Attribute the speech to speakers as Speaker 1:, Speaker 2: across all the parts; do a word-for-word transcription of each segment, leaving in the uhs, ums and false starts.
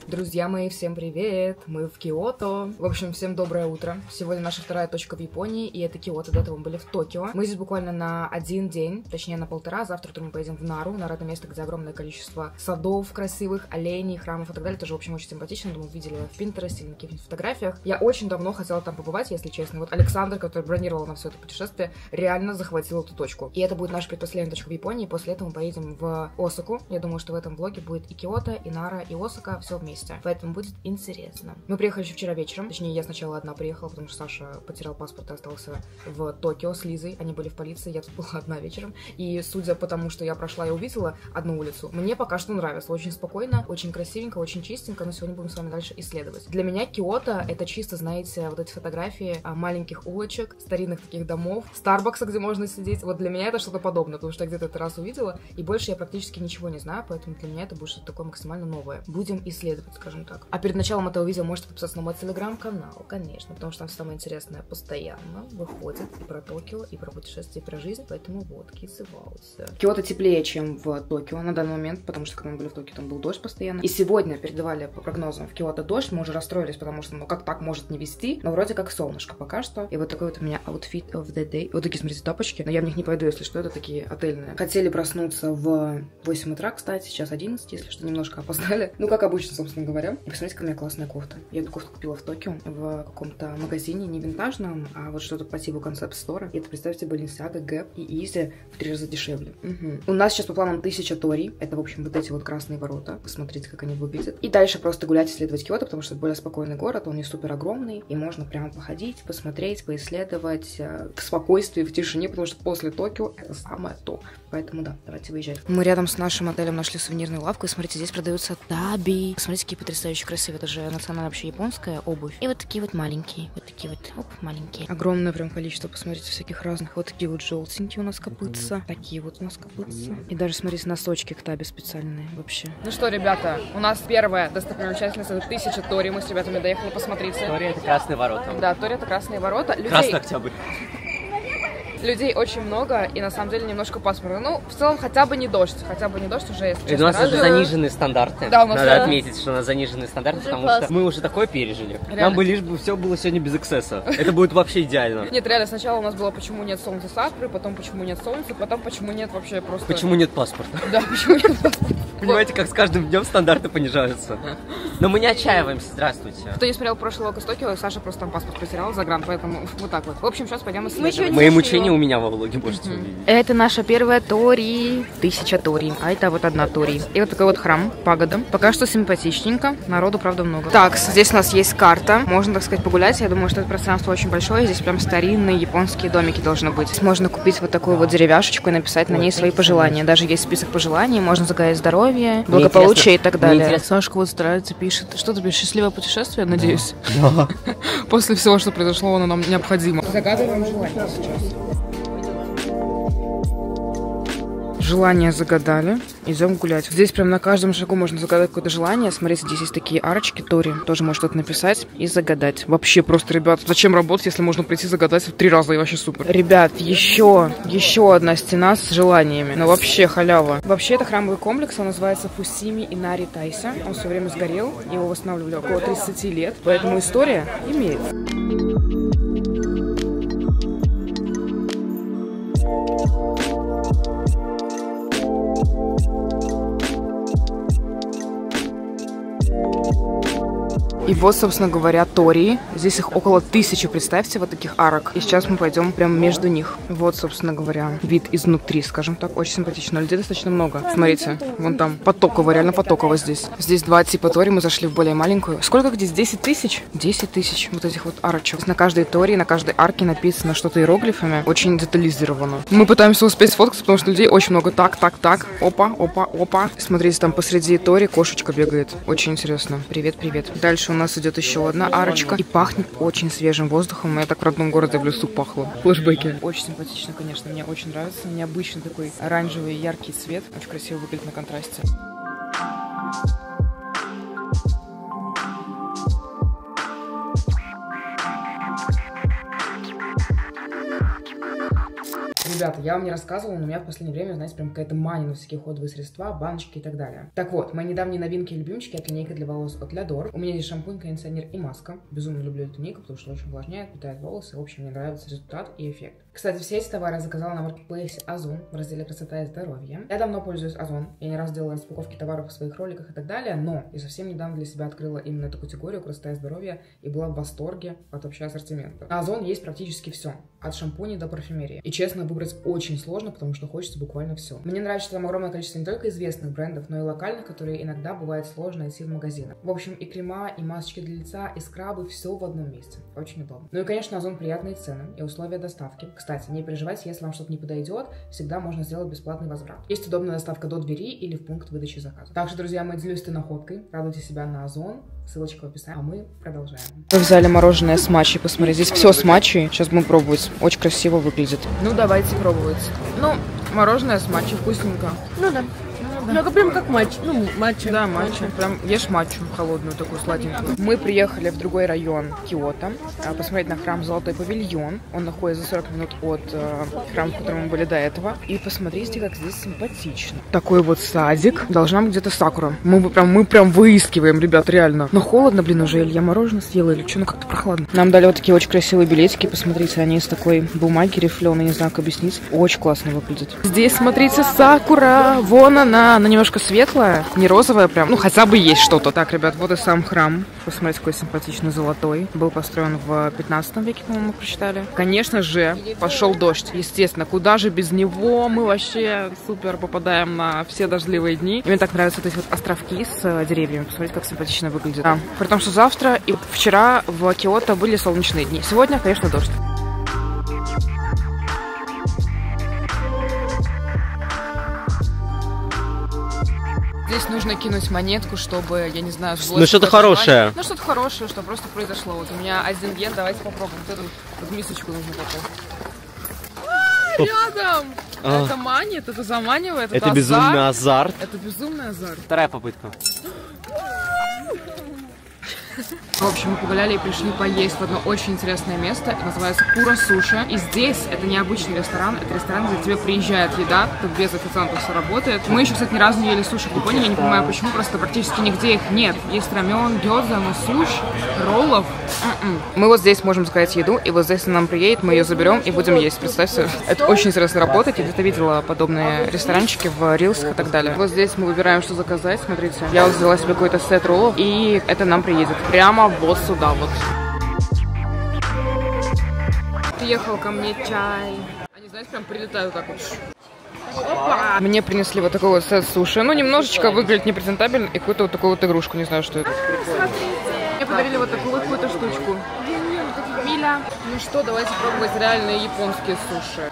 Speaker 1: Друзья мои, всем привет! Мы в Киото. В общем, всем доброе утро. Сегодня наша вторая точка в Японии, и это Киото. До этого мы были в Токио. Мы здесь буквально на один день, точнее на полтора. Завтра мы поедем в Нару, Нара — это место, где огромное количество садов красивых, оленей, храмов и так далее. Тоже, в общем, очень симпатично. Думаю, видели в Пинтересте или на каких-нибудь фотографиях. Я очень давно хотела там побывать, если честно. Вот Александр, который бронировал на все это путешествие, реально захватил эту точку. И это будет наша предпоследняя точка в Японии. После этого мы поедем в Осаку. Я думаю, что в этом влоге будет и Киото, и Нара, и Осака, все вместе. Поэтому будет интересно. Мы приехали еще вчера вечером. Точнее, я сначала одна приехала, потому что Саша потерял паспорт и остался в Токио с Лизой. Они были в полиции, я тут была одна вечером. И судя по тому, что я прошла и увидела одну улицу, мне пока что нравится. Очень спокойно, очень красивенько, очень чистенько. Но сегодня будем с вами дальше исследовать. Для меня Киото — это чисто, знаете, вот эти фотографии маленьких улочек, старинных таких домов, Старбакса, где можно сидеть. Вот для меня это что-то подобное, потому что я где-то это раз увидела, и больше я практически ничего не знаю, поэтому для меня это будет что-то такое максимально новое. Будем исследовать, скажем так. А перед началом этого видео можете подписаться на мой телеграм-канал, конечно, потому что там самое интересное постоянно выходит и про Токио, и про путешествия, и про жизнь, поэтому вот, кисывался. Киото теплее, чем в Токио на данный момент, потому что когда мы были в Токио, там был дождь постоянно. И сегодня передавали по прогнозам в Киото дождь, мы уже расстроились, потому что, ну, как так может не вести, но вроде как солнышко пока что. И вот такой вот у меня outfit of the day. Вот такие, смотрите, тапочки, но я в них не пойду, если что, это такие отельные. Хотели проснуться в восемь утра, кстати, сейчас одиннадцать, если что, немножко опоздали. Ну, как обычно, собственно говоря. И посмотрите, какая у меня классная кофта. Я эту кофту купила в Токио, в каком-то магазине, не винтажном, а вот что-то по типу концепт-стора. И это, представьте, Balenciaga, Gap и Easy в три раза дешевле. Угу. У нас сейчас по планам тысяча тори. Это, в общем, вот эти вот красные ворота. Посмотрите, как они выглядят. И дальше просто гулять, исследовать Киото, потому что это более спокойный город, он не супер огромный, и можно прямо походить, посмотреть, поисследовать э, в спокойствии, в тишине, потому что после Токио это самое то. Поэтому да, давайте выезжать. Мы рядом с нашим отелем нашли сувенирную лавку, и смотрите, здесь продаются таби. Смотрите, какие потрясающе красивые. Это же национальная вообще японская обувь. И вот такие вот маленькие. Вот такие вот, оп, маленькие. Огромное прям количество, посмотрите, всяких разных. Вот такие вот желтенькие у нас копытца. Такие вот у нас копытца. И даже, смотрите, носочки к таби специальные вообще. Ну что, ребята, у нас первая достопримечательность — это тысяча тори. Мы с ребятами доехали, посмотрите.
Speaker 2: Тори — это красные ворота.
Speaker 1: Да, тори — это красные ворота. Людей...
Speaker 2: Красный Октябрь.
Speaker 1: Людей очень много, и на самом деле немножко пасмурно. Ну, в целом, хотя бы не дождь. Хотя бы не дождь уже, если честно.
Speaker 2: У нас
Speaker 1: радует.
Speaker 2: уже заниженные стандарты.
Speaker 1: Да, у нас
Speaker 2: Надо
Speaker 1: да.
Speaker 2: отметить, что у нас заниженные стандарты,
Speaker 1: Уже
Speaker 2: потому
Speaker 1: класс.
Speaker 2: что мы уже такое пережили.
Speaker 1: Реально.
Speaker 2: Нам бы лишь бы все было сегодня без эксцесса. Это будет вообще идеально.
Speaker 1: Нет, реально, сначала у нас было почему нет солнца Сакуры, потом почему нет солнца, потом почему нет вообще просто...
Speaker 2: Почему нет паспорта?
Speaker 1: Да, почему нет паспорта.
Speaker 2: Понимаете, как с каждым днем стандарты понижаются. Но мы не отчаиваемся, здравствуйте.
Speaker 1: Кто не смотрел прошлый влог из Токио, Саша просто там паспорт потерял, загран, поэтому вот так вот. В общем, сейчас пойдем исследовать.
Speaker 2: Мои мучения у меня во влоге можете увидеть.
Speaker 1: Это наша первая тори, тысяча тори, а это вот одна тори. И вот такой вот храм, пагода. Пока что симпатичненько, народу, правда, много. Так, здесь у нас есть карта, можно, так сказать, погулять. Я думаю, что это пространство очень большое, здесь прям старинные японские домики должны быть. Здесь можно купить вот такую вот деревяшечку и написать на ней свои пожелания. Даже есть список пожеланий, можно загадать здоровье, благополучие и так далее. Сашка вот старается, пишет. Что ты пишешь? Счастливое путешествие, надеюсь?
Speaker 2: Да.
Speaker 1: После всего, что произошло, оно нам необходимо. Загадываем желание сейчас. Желание загадали. Идем гулять. Здесь прям на каждом шагу можно загадать какое-то желание. Смотрите, здесь есть такие арочки, тори. Тоже можно что-то написать и загадать. Вообще просто, ребят, зачем работать, если можно прийти загадать в три раза, и вообще супер. Ребят, еще, еще одна стена с желаниями. Ну вообще халява. Вообще это храмовый комплекс, он называется Фусими Инари Тайся. Он все время сгорел, его восстанавливали около тридцати лет. Поэтому история имеет. И вот, собственно говоря, тории. Здесь их около тысячи, представьте, вот таких арок. И сейчас мы пойдем прямо между них. Вот, собственно говоря, вид изнутри, скажем так. Очень симпатично. Людей достаточно много. Смотрите, вон там потоково, реально потоково здесь. Здесь два типа тории, мы зашли в более маленькую. Сколько здесь? десять тысяч? десять тысяч вот этих вот арочек. На каждой тории, на каждой арке написано что-то иероглифами. Очень детализировано. Мы пытаемся успеть сфоткаться, потому что людей очень много. Так, так, так. Опа, опа, опа. Смотрите, там посреди тори кошечка бегает. Очень интересно. Привет, привет. Дальше у нас идет еще одна арочка. И пахнет очень свежим воздухом. Я так в родном городе в лесу пахло. Флэшбэки. Очень симпатично, конечно. Мне очень нравится. Необычный такой оранжевый яркий цвет. Очень красиво выглядит на контрасте. Ребята, я вам не рассказывала, но у меня в последнее время, знаете, прям какая-то мания на всякие уходовые средства, баночки и так далее. Так вот, мои недавние новинки и любимчики — это линейка для волос от Лядор. У меня есть шампунь, кондиционер и маска. Безумно люблю эту линейку, потому что очень увлажняет, питает волосы. В общем, мне нравится результат и эффект. Кстати, все эти товары я заказала на маркетплейсе Озон в разделе «Красота и здоровье». Я давно пользуюсь Озон. Я не раз делала распаковки товаров в своих роликах и так далее, но я совсем недавно для себя открыла именно эту категорию «Красота и здоровье» и была в восторге от вообще ассортимента. На Озон есть практически все. От шампуней до парфюмерии. И честно, выбрать очень сложно, потому что хочется буквально все. Мне нравится, что там огромное количество не только известных брендов, но и локальных, которые иногда бывает сложно найти в магазинах. В общем, и крема, и масочки для лица, и скрабы, все в одном месте. Очень удобно. Ну и, конечно, Озон приятные цены и условия доставки. Кстати, не переживайте, если вам что-то не подойдет, всегда можно сделать бесплатный возврат. Есть удобная доставка до двери или в пункт выдачи заказа. Так что, друзья, мы делюсь этой находкой. Радуйте себя на Озон. Ссылочка в описании. А мы продолжаем. Мы взяли мороженое с матчей. Посмотри, здесь все с матчей. Сейчас будем пробовать. Очень красиво выглядит. Ну, давайте пробовать. Ну, мороженое с матчей вкусненько.
Speaker 3: Ну да. Ну, это прям как матч. Ну, матча.
Speaker 1: Да, матча. Прям ешь матчу холодную, такую сладенькую. Мы приехали в другой район Киото, посмотреть на храм Золотой Павильон. Он находится за сорок минут от э, храма, в котором мы были до этого. И посмотрите, как здесь симпатично. Такой вот садик. Должна быть где-то сакура. Мы прям, мы прям выискиваем, ребят, реально. Но холодно, блин, уже. Или я мороженое съела, или что, ну как-то прохладно. Нам дали вот такие очень красивые билетики. Посмотрите, они из такой бумаги рифленой, не знаю, как объяснить. Очень классно выглядит. Здесь, смотрите, сакура. Вон она. Она немножко светлая, не розовая прям. Ну, хотя бы есть что-то. Так, ребят, вот и сам храм. Посмотрите, какой симпатичный золотой. Был построен в пятнадцатом веке, по-моему, мы прочитали. Конечно же, пошел дождь. Естественно, куда же без него? Мы вообще супер попадаем на все дождливые дни. И мне так нравятся вот эти вот островки с деревьями. Посмотрите, как симпатично выглядит. Да. При том, что завтра и вчера в Киото были солнечные дни. Сегодня, конечно, дождь. Здесь нужно кинуть монетку, чтобы, я не знаю,
Speaker 2: ну что-то хорошее.
Speaker 1: Ну что-то хорошее, что просто произошло. Вот у меня один йен, давайте попробуем. Вот эту вот мисочку нужно попробовать. Рядом! А. Это манит, это заманивает, это,
Speaker 2: это безумный азарт.
Speaker 1: Это безумный азарт.
Speaker 2: Вторая попытка.
Speaker 1: В общем, мы погуляли и пришли поесть в одно очень интересное место. Это называется Кура Суши. И здесь это не обычный ресторан, это ресторан, где к тебе приезжает еда, тут без официантов все работает. Мы еще, кстати, ни разу не ели суши в Японии, я не понимаю почему, просто практически нигде их нет. Есть рамен, гёдза, но суш, роллов. М-м. Мы вот здесь можем заказать еду, и вот здесь она нам приедет, мы ее заберем и будем есть. Представьте, это очень интересно работает. Я где-то видела подобные ресторанчики в рилсах и так далее. Вот здесь мы выбираем, что заказать, смотрите. Я вот взяла себе какой-то сет роллов, и это нам приедет прямо вот сюда вот. Приехал ко мне чай. Они, знаете, прям прилетают так вот. Опа! Мне принесли вот такой вот сет суши. Ну, немножечко выглядит непрезентабельно. И какую-то вот такую вот игрушку, не знаю, что это. Мне подарили вот такую вот какую-то штучку. Миля. Ну что, давайте пробовать реальные японские суши.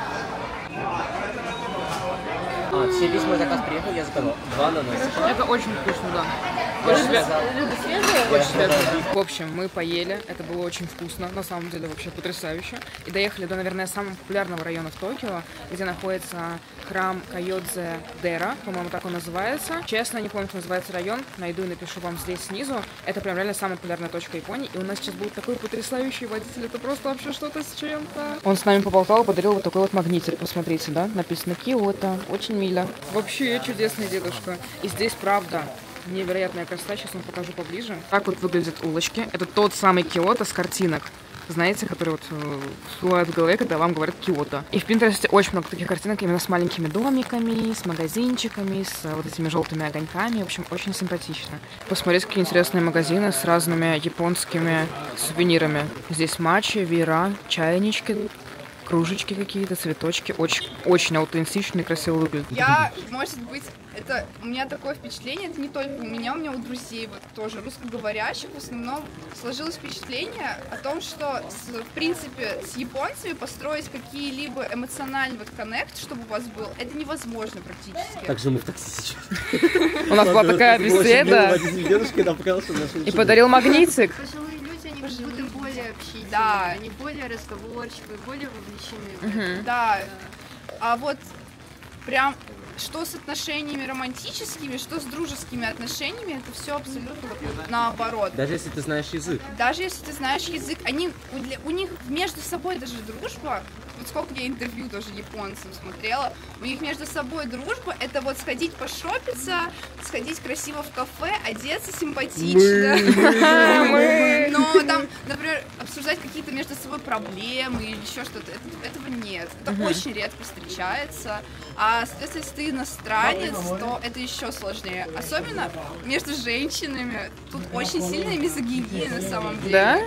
Speaker 2: А, все весь мой заказ приехал, я заказал два ананаса.
Speaker 1: Это очень вкусно, да. Очень свежие? Очень свежие. В общем, мы поели, это было очень вкусно, на самом деле вообще потрясающе. И доехали до, наверное, самого популярного района в Токио, где находится храм Кайодзе-дера, по-моему, так он называется. Честно, не помню, как называется район, найду и напишу вам здесь снизу. Это прям реально самая популярная точка Японии, и у нас сейчас будет такой потрясающий водитель, это просто вообще что-то с чем-то. Он с нами поболтал, подарил вот такой вот магнитик, посмотрите, да, написано Киото, очень мило. Вообще чудесный дедушка. И здесь, правда, невероятная красота. Сейчас вам покажу поближе. Так вот выглядят улочки. Это тот самый Киото с картинок. Знаете, которые вот всплывают в голове, когда вам говорят Киото. И в Пинтересте очень много таких картинок именно с маленькими домиками, с магазинчиками, с вот этими желтыми огоньками. В общем, очень симпатично. Посмотрите, какие интересные магазины с разными японскими сувенирами. Здесь матчи, веера, чайнички, кружечки какие-то, цветочки. Очень, очень аутентичные, красиво выглядят.
Speaker 4: Я, может быть, это у меня такое впечатление, это не только у меня, у меня у друзей вот тоже русскоговорящих в основном сложилось впечатление о том, что с, в принципе с японцами построить какие-либо эмоциональный вот коннект, чтобы у вас был, это невозможно практически.
Speaker 2: Так же мы в такси сейчас.
Speaker 1: У нас была такая беседа. И подарил магнитик.
Speaker 5: Они как будто более общительные,
Speaker 4: да.
Speaker 5: они более разговорчивые, более вовлечены.
Speaker 4: Да. А вот прям что с отношениями романтическими, что с дружескими отношениями, это все абсолютно наоборот.
Speaker 2: Даже если ты знаешь язык.
Speaker 4: Даже если ты знаешь язык, они, у, для, у них между собой даже дружба, вот сколько я интервью тоже японцам смотрела, у них между собой дружба, это вот сходить пошопиться, сходить красиво в кафе, одеться симпатично. Но там, например, обсуждать какие-то между собой проблемы или еще что-то, этого нет. Это очень редко встречается. А, соответственно, если ты иностранец, то это еще сложнее. Особенно между женщинами. Тут очень сильная мизогиния на самом деле.
Speaker 3: Да?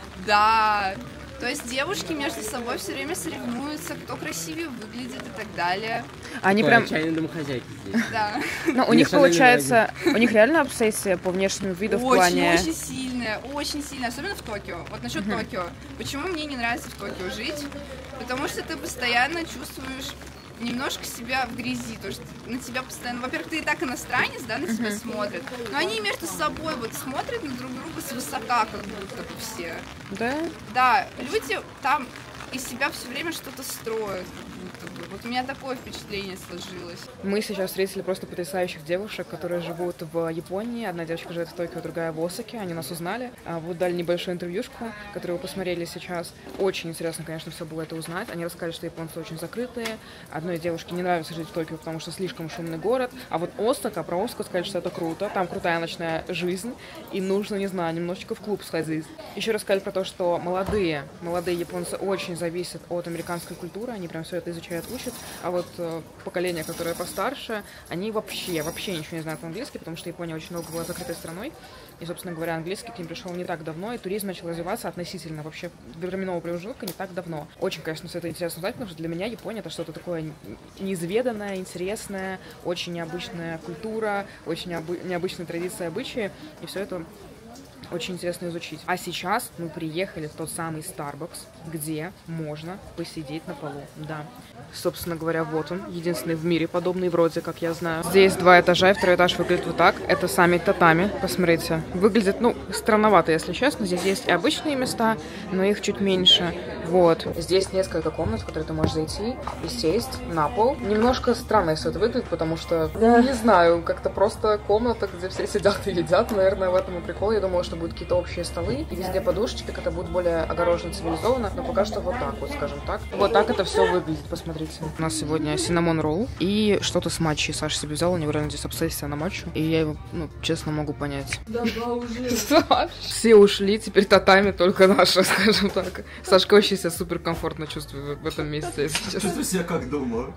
Speaker 4: Да. То есть девушки между собой все время соревнуются, кто красивее выглядит и так далее.
Speaker 3: Они прям...
Speaker 2: Отчаянные домохозяйки здесь.
Speaker 4: Да.
Speaker 3: Ну, у них получается... У них реально обсессия по внешнему виду в плане...
Speaker 4: Очень-очень сильная, очень сильная. Особенно в Токио. Вот насчет uh-huh. Токио. Почему мне не нравится в Токио жить? Потому что ты постоянно чувствуешь немножко себя в грязи, то что на тебя постоянно, во-первых, ты и так иностранец, да, на тебя uh-huh. смотрят, но они между собой вот смотрят на друг друга свысока, как будто бы все.
Speaker 3: Да?
Speaker 4: Да, люди там из себя все время что-то строят, как будто бы. Вот у меня такое впечатление сложилось.
Speaker 1: Мы сейчас встретили просто потрясающих девушек, которые живут в Японии. Одна девочка живет в Токио, другая в Осаке. Они нас узнали. Вот дали небольшую интервьюшку, которую вы посмотрели сейчас. Очень интересно, конечно, все было это узнать. Они рассказали, что японцы очень закрытые. Одной девушке не нравится жить в Токио, потому что слишком шумный город. А вот Осака, про Осаку сказали, что это круто. Там крутая ночная жизнь. И нужно, не знаю, немножечко в клуб сходить. Еще рассказали про то, что молодые, молодые японцы очень зависят от американской культуры. Они прям все это изучают, учат. А вот э, поколение, которое постарше, они вообще, вообще ничего не знают по-английски, потому что Япония очень много была закрытой страной. И, собственно говоря, английский к ним пришел не так давно, и туризм начал развиваться относительно вообще временного промежутка не так давно. Очень, конечно, все это интересно узнать, потому что для меня Япония — это что-то такое неизведанное, интересное, очень необычная культура, очень необы- необычные традиции, обычаи, и все это очень интересно изучить. А сейчас мы приехали в тот самый Starbucks, где можно посидеть на полу. Да. Собственно говоря, вот он, единственный в мире подобный вроде, как я знаю. Здесь два этажа, и второй этаж выглядит вот так. Это сами татами, посмотрите. Выглядит, ну, странновато, если честно. Здесь есть и обычные места, но их чуть меньше. Вот. Здесь несколько комнат, в которые ты можешь зайти и сесть на пол. Немножко странно все это выглядит, потому что, да. не знаю, как-то просто комната, где все сидят и едят. Наверное, в этом и прикол. Я думала, что будут какие-то общие столы, и везде подушечки, как это будет более огорожено, цивилизованно. Но пока что вот так вот, скажем так. Вот так это все выглядит, посмотрите. У нас сегодня синнамон ролл и что-то с матчей. Саша себе взял, у него реально здесь обсессия на матчу. И я его, ну, честно могу понять.
Speaker 3: Да, да, уже.
Speaker 1: Саш. Все ушли, теперь татами только наша, скажем так. Сашка вообще себя супер комфортно чувствует в этом месте, если честно.
Speaker 6: Чувствую себя как дома.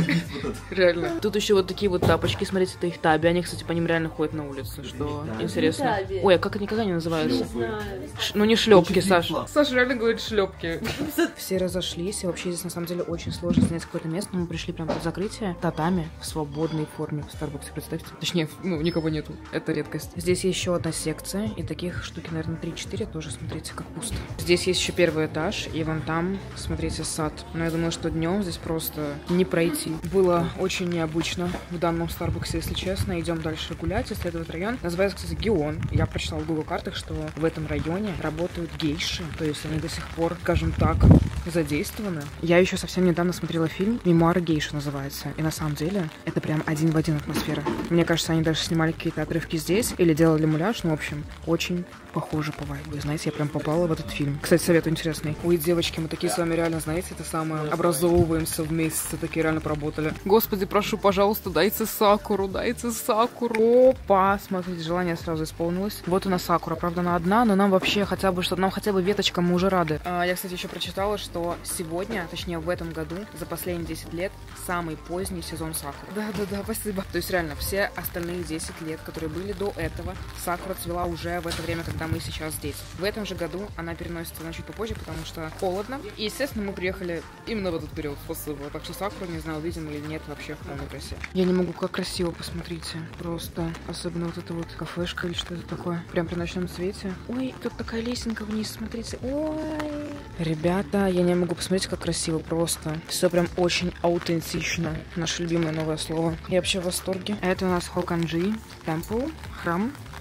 Speaker 1: Реально. Тут еще вот такие вот тапочки, смотрите, это их таби. Они, кстати, по ним реально ходят на улицу, что интересно. Ой, а как они никогда не называются? Ну не шлепки, Саша. Саша реально говорит шлепки. Все разошлись, и вообще здесь на самом деле очень сложно снять какое-то место. Мы пришли прямо под закрытие татами в свободной форме в Starbucks, представьте. Точнее, ну, никого нету. Это редкость. Здесь есть еще одна секция, и таких штуки, наверное, три-четыре тоже, смотрите, как пусто. Здесь есть еще первый этаж, и вон там, смотрите, сад. Но я думаю, что днем здесь просто не пройти. Было очень необычно в данном Starbucks, если честно. Идем дальше гулять, исследовать район. Называется, кстати, Гион. Я прочитала в Google картах, что в этом районе работают гейши, то есть они до сих пор, скажем так, задействованы. Я еще совсем недавно смотрела фильм «Мемуары гейши» называется, и на самом деле это прям один в один атмосфера. Мне кажется, они даже снимали какие-то отрывки здесь или делали муляж, ну, в общем, очень похоже по вайбу. Знаете, я прям попала в этот фильм. Кстати, совет интересный. Ой, девочки, мы такие с вами реально, знаете, это самое, образовываемся вместе, такие реально поработали. Господи, прошу, пожалуйста, дайте сакуру, дайте сакуру. Опа, смотрите, желание сразу исполнилось. Вот у нас сакура, правда, она одна, но нам вообще хотя бы, что нам хотя бы веточка, мы уже рады. А, я, кстати, еще прочитала, что сегодня, точнее в этом году, за последние десять лет, самый поздний сезон сакуры. Да-да-да, спасибо. То есть реально, все остальные десять лет, которые были до этого, сакура цвела уже в это время, когда мы сейчас здесь. В этом же году она переносится на чуть попозже, потому что холодно. И, естественно, мы приехали именно в этот период. Спасибо. Так что сакуру, не знаю, увидим или нет, вообще в полной красе. Я не могу, как красиво, посмотрите. Просто. Особенно вот эта вот кафешка или что это такое. Прям при ночном свете. Ой, тут такая лесенка вниз, смотрите. Ой. Ребята, я не могу посмотреть, как красиво. Просто. Все прям очень аутентично. Наше любимое новое слово. Я вообще в восторге. Это у нас Хоканджи Темпл, храм.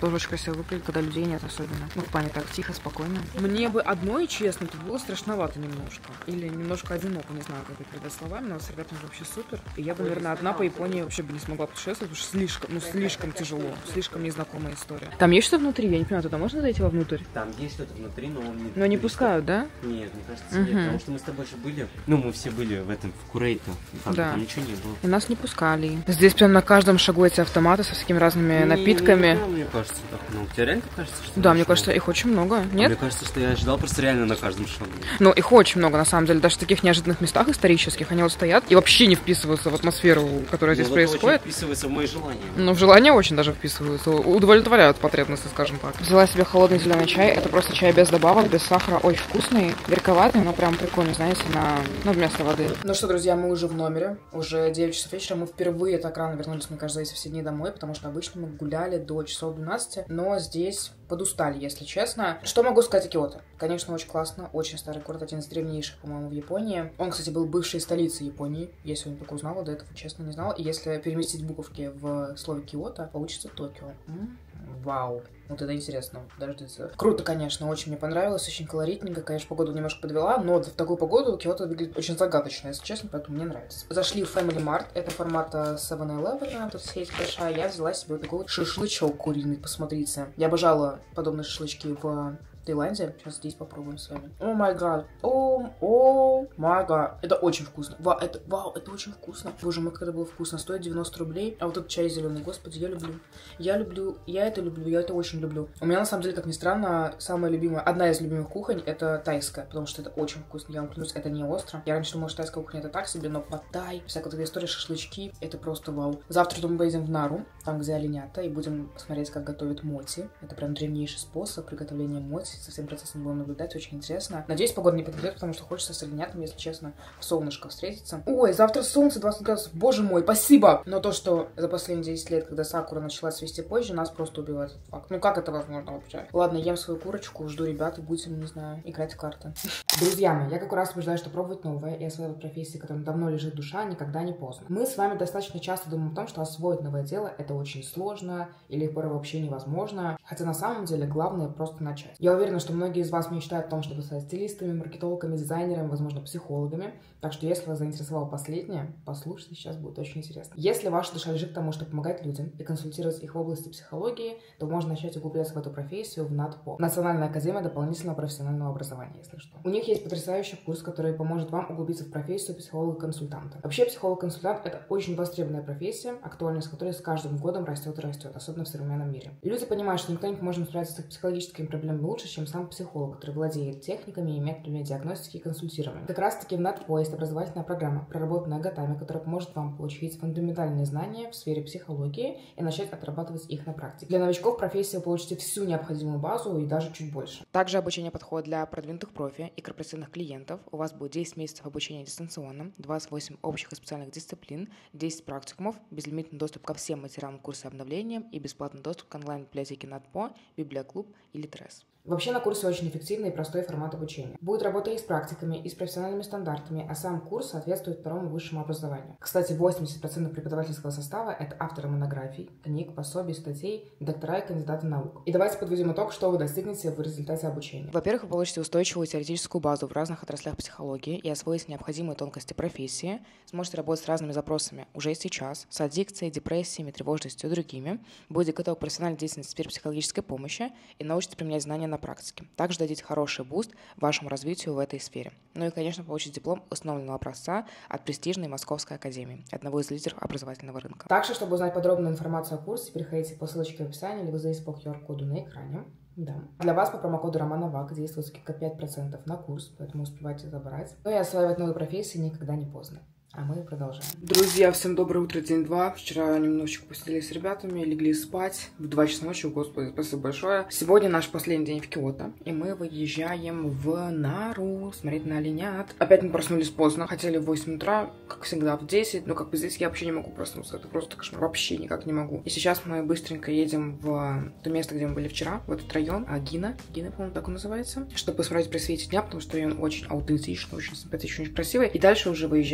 Speaker 1: тоже очень красиво выглядит, когда людей нет особенно. Ну, в плане так, тихо, спокойно. Мне бы одной, честно, тут было страшновато немножко. Или немножко одиноко, не знаю, как это передать словами, но с ребятами вообще супер. И я бы, наверное, одна по Японии вообще бы не смогла путешествовать, потому что слишком, ну, слишком тяжело, слишком незнакомая история. Там есть что внутри? Я не понимаю, туда можно зайти вовнутрь?
Speaker 2: Там есть что-то внутри, но он не...
Speaker 1: Но не пускают, да?
Speaker 2: Нет, мне кажется,
Speaker 1: Угу.
Speaker 2: нет, потому что мы с тобой же были, ну, мы все были в этом, в Курейто, там,
Speaker 1: Да.
Speaker 2: там ничего не было.
Speaker 1: И нас не пускали. Здесь прям на каждом шагу эти автоматы со всякими разными напитками.
Speaker 2: Не, не, не, мне кажется, так. Ну, тебе реально кажется, что...
Speaker 1: Да, мне кажется, их очень много. Нет?
Speaker 2: Мне кажется, что я ожидал просто реально на каждом шагу.
Speaker 1: Ну, их очень много, на самом деле. Даже в таких неожиданных местах исторических они вот стоят и вообще не вписываются в атмосферу, которая здесь
Speaker 2: Ну, вот
Speaker 1: происходит.
Speaker 2: очень вписывается в мои желания.
Speaker 1: Ну, в желания очень даже вписываются. Удовлетворяют потребности, скажем так. Взяла себе холодный зеленый чай. Это просто чай без добавок, без сахара. Очень вкусный, горьковатый, но прям прикольный, знаете, на... ну, вместо воды. Ну что, друзья, мы уже в номере. Уже девять часов вечера. Мы впервые так рано вернулись, мне кажется, за эти все дни домой, потому что обычно мы гуляли до часов двенадцати. Но здесь подустали, если честно. Что могу сказать о Киото? Конечно, очень классно. Очень старый город, один из древнейших, по-моему, в Японии. Он, кстати, был бывшей столицей Японии. Я сегодня только узнала, до этого, честно, не знала. И если переместить буковки в слове Киото, получится Токио. М-м, вау. Вот это интересно. Подождите. Круто, конечно, очень мне понравилось, очень колоритненько. Конечно, погоду немножко подвела, но в такую погоду Киото выглядит очень загадочно, если честно, поэтому мне нравится. Зашли в Family Mart, это формата севен элевен, тут сеть большая. Я взяла себе вот такой вот шашлычок куриный, посмотрите. Я обожала подобные шашлычки в Таиланде. Сейчас здесь попробуем с вами. О май гад. О, о май гад. Это очень вкусно. Вау, это, вау, это очень вкусно. Боже мой, как это было вкусно. Стоит девяносто рублей. А вот этот чай зеленый, господи, я люблю. Я люблю, я это люблю, я это очень люблю. У меня, на самом деле, как ни странно, самая любимая, одна из любимых кухонь — это тайская, потому что это очень вкусно. Я вам клянусь, это не остро. Я раньше думала, что тайская кухня — это так себе, но паттай, всякая вот эта история, шашлычки, это просто вау. Завтра мы поедем в Нару, там, где оленята, и будем смотреть, как готовят моти. Это прям древнейший способ приготовления моти. Со всем процессом будем наблюдать, очень интересно. Надеюсь, погода не подведет, потому что хочется с оленятами, если честно, в солнышко встретиться. Ой, завтра солнце, двадцать градусов, боже мой, спасибо! Но то, что за последние десять лет, когда сакура начала цвести позже, нас просто убивает этот факт. Ну как это возможно вообще? Ладно, ем свою курочку, жду ребят и будем, не знаю, играть в карты. Друзья мои, я как раз убеждаю, что пробовать новое и освоить профессии, которым давно лежит душа, никогда не поздно. Мы с вами достаточно часто думаем о том, что освоить новое дело — это очень сложно или порой вообще невозможно, хотя на самом деле главное просто начать. Я уверена, что многие из вас мечтают о том, чтобы стать стилистами, маркетологами, дизайнерами, возможно, психологами, так что если вас заинтересовало последнее, послушайте, сейчас будет очень интересно. Если ваша душа лежит к тому, чтобы помогать людям и консультировать их в области психологии, то можно начать углубляться в эту профессию в НАТПО, Национальная академия дополнительного профессионального образования, если что. У них есть потрясающий курс, который поможет вам углубиться в профессию психолога-консультанта. Вообще, психолог-консультант — это очень востребованная профессия, актуальность которой с каждым годом растет и растет, особенно в современном мире. Люди понимают, что никто не поможет справиться с их психологическими проблемами лучше, чем сам психолог, который владеет техниками и методами диагностики и консультирования. Как раз таки в НАТПО есть образовательная программа, проработанная годами, которая поможет вам получить фундаментальные знания в сфере психологии и начать отрабатывать их на практике. Для новичков профессии вы получите всю необходимую базу и даже чуть больше. Также обучение подходит для продвинутых профи и корпоративных клиентов. У вас будет десять месяцев обучения дистанционно, двадцать восемь общих и специальных дисциплин, десять практикумов, безлимитный доступ ко всем материалам курса и обновлениям и бесплатный доступ к онлайн-библиотеке НАТПО, Библиоклуб или Трес. Вообще на курсе очень эффективный и простой формат обучения. Будет работа и с практиками, и с профессиональными стандартами, а сам курс соответствует второму высшему образованию. Кстати, восемьдесят процентов преподавательского состава — это авторы монографий, книг, пособий, статей, доктора и кандидаты наук. И давайте подведем итог, что вы достигнете в результате обучения. Во-первых, вы получите устойчивую теоретическую базу в разных отраслях психологии и освоите необходимые тонкости профессии, сможете работать с разными запросами уже сейчас, с аддикцией, депрессиями, тревожностью и другими, будете готовы к профессиональной деятельности в сфере психологической помощи и научитесь применять знания на практике. Также дадите хороший буст вашему развитию в этой сфере. Ну и, конечно, получите диплом установленного образца от престижной Московской академии, одного из лидеров образовательного рынка. Также, чтобы узнать подробную информацию о курсе, переходите по ссылочке в описании, либо зайдите по ку ар-коду на экране. Да. Для вас по промокоду романовак действует скидка пять процентов на курс, поэтому успевайте забрать. Ну и осваивать новые профессии никогда не поздно. А мы продолжаем. Друзья, всем доброе утро, день два. Вчера немножечко посидели с ребятами, легли спать. В два часа ночи, господи, спасибо большое. Сегодня наш последний день в Киото, и мы выезжаем в Нару смотреть на оленят. Опять мы проснулись поздно, хотели в восемь утра, как всегда в десять, но как бы здесь я вообще не могу проснуться, это просто кошмар, вообще никак не могу. И сейчас мы быстренько едем в то место, где мы были вчера, в этот район, Гина, Гина, по-моему, так он называется, чтобы посмотреть при свете дня, потому что район очень аутентичный, очень симпатичный, очень красивый. И дальше уже выезжаем в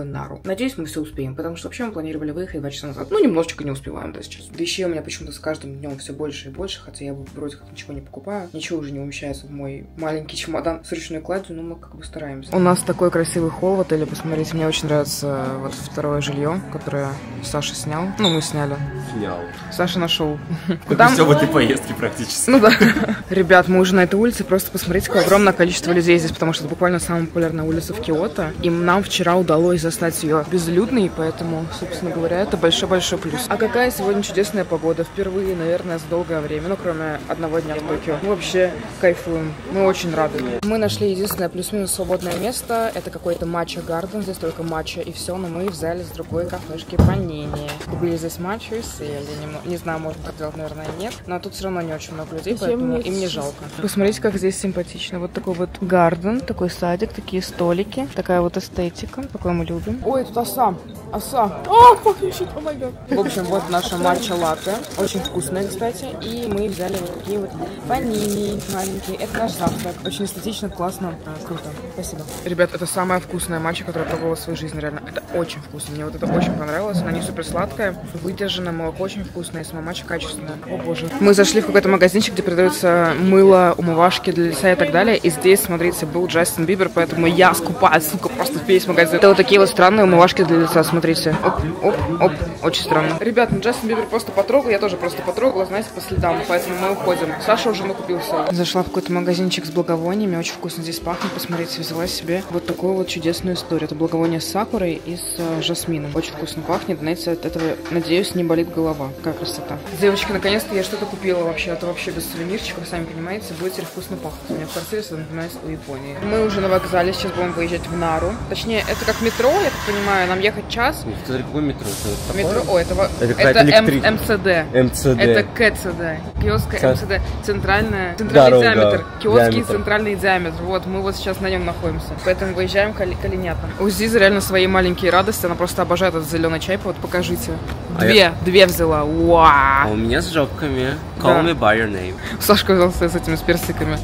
Speaker 1: Нару. Надеюсь, мы все успеем, потому что вообще мы планировали выехать два часа назад. Ну, немножечко не успеваем, да, сейчас. Вещей у меня почему-то с каждым днем все больше и больше, хотя я вроде как ничего не покупаю. Ничего уже не умещается в мой маленький чемодан с ручной кладью, но мы как бы стараемся. У нас такой красивый холл в отеле, посмотрите, мне очень нравится вот второе жилье, которое Саша снял. Ну, мы сняли.
Speaker 2: Снял.
Speaker 1: Саша нашел.
Speaker 2: Куда все в этой поездке практически.
Speaker 1: Ну да. Ребят, мы уже на этой улице, просто посмотрите, какое огромное количество людей здесь, потому что это буквально самая популярная улица в Киото. И нам вчера удалось застать ее безлюдной, поэтому, собственно говоря, это большой-большой плюс. А какая сегодня чудесная погода. Впервые, наверное, за долгое время, ну, кроме одного дня в Токио. Мы вообще кайфуем. Мы очень рады. Мы нашли единственное плюс-минус свободное место. Это какой-то матча гарден. Здесь только матча и все, но мы взяли с другой кафешки Панини. Купили здесь матчу и сели. Не, не знаю, можно так делать, наверное, нет. Но тут все равно не очень много людей, поэтому им не жалко. Посмотрите, как здесь симпатично. Вот такой вот гарден, такой садик, такие столики. Такая вот эстетика, какой мы любим. Ой, тут оса. Оса. О, fucking shit, oh my God. В общем, вот наша матча латте. Очень вкусная, кстати. И мы взяли вот такие вот панини маленькие. Это наш завтрак. Очень эстетично, классно, круто. Спасибо. Ребят, это самая вкусная матча, которую я пробовала в своей жизни, реально. Это очень вкусно. Мне вот это очень понравилось. Она не супер сладкая, выдержанная, молоко очень вкусное, и сама матча качественная. О боже. Мы зашли в какой-то магазинчик, где продаются мыло, умывашки для лица и так далее. И здесь, смотрите, был Джастин Бибер, поэтому я скупаю, сука, просто весь магазин. Это вот такие вот странные умывашки для лица, смотрите. Оп, оп, оп. Очень странно. Ребят, ну Джастин Бибер просто потрогал, я тоже просто потрогала, знаете, по следам, поэтому мы уходим. Саша уже накупил все. Зашла в какой-то магазинчик с благовониями, очень вкусно здесь пахнет, посмотрите, взяла себе вот такую вот чудесную историю. Это благовоние с сакурой и с э, жасмином. Очень вкусно пахнет, знаете, от этого, надеюсь, не болит голова. Какая красота. Девочки, наконец-то я что-то купила вообще, это вообще без сувенирчиков, сами понимаете, будет теперь вкусно пахнуть. У меня в квартире это напоминается у Японии. Мы уже на вокзале, сейчас будем выезжать в Нару. Точнее, это как метро, я так понимаю, нам ехать час.
Speaker 2: Это какое метро? Это
Speaker 1: метро, о, это,
Speaker 2: это,
Speaker 1: это
Speaker 2: электрик...
Speaker 1: эм цэ дэ.
Speaker 2: эм цэ дэ.
Speaker 1: Это КЦД. Киоск
Speaker 2: Ц...
Speaker 1: эм цэ дэ. Центральная, центральный
Speaker 2: Дорога.
Speaker 1: диаметр. Киоский
Speaker 2: Диаметр.
Speaker 1: центральный диаметр. Вот, мы вот сейчас на нем находимся. Поэтому выезжаем к оленятам. У Зизы реально свои маленькие радости. Она просто обожает этот зеленый чай. Вот покажите. Две, а я... две взяла. Вау.
Speaker 2: А у меня с жопками. Call
Speaker 1: да.
Speaker 2: me by your name.
Speaker 1: Сашка взялся с этими с персиками.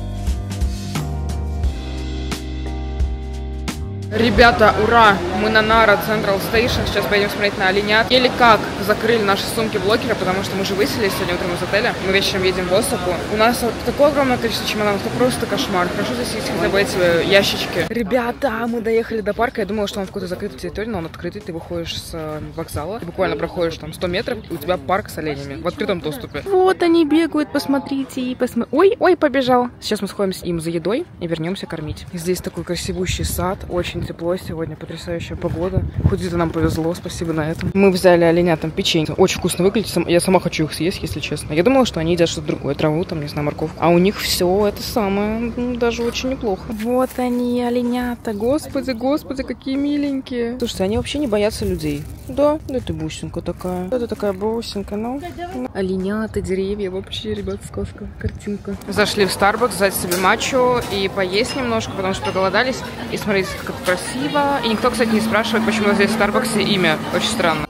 Speaker 1: Ребята, ура! Мы на Нара Central Station. Сейчас поедем смотреть на оленят. Еле как закрыли наши сумки блокера, потому что мы же выселились сегодня утром из отеля. Мы вечером едем в Осаку. У нас вот такое огромное количество чемоданов. Это просто кошмар. Хорошо, здесь есть хотя бы эти ящички. Ребята, мы доехали до парка. Я думала, что он в какой-то закрытой территории, но он открытый. Ты выходишь с вокзала, ты буквально проходишь там сто метров, и у тебя парк с оленями в открытом доступе. Вот они бегают, посмотрите. И посмо... Ой, ой, побежал. Сейчас мы сходим с им за едой и вернемся кормить. Здесь такой красивущий сад, очень тепло сегодня, потрясающая погода. Хоть где-то нам повезло, спасибо на этом. Мы взяли оленятам печенье. Очень вкусно выглядит. Я сама хочу их съесть, если честно. Я думала, что они едят что-то другое, траву, там, не знаю, морковку. А у них все это самое, даже очень неплохо. Вот они, оленята. Господи, господи, какие миленькие. Слушайте, они вообще не боятся людей. Да, да ты бусинка такая. Да ты такая бусинка, ну. Оленята, деревья, вообще, ребят, сказка, картинка. Зашли в Starbucks, взять себе матчу и поесть немножко, потому что проголодались. И смотрите, как это красиво. И никто, кстати, не спрашивает, почему здесь в Старбаксе имя. Очень странно.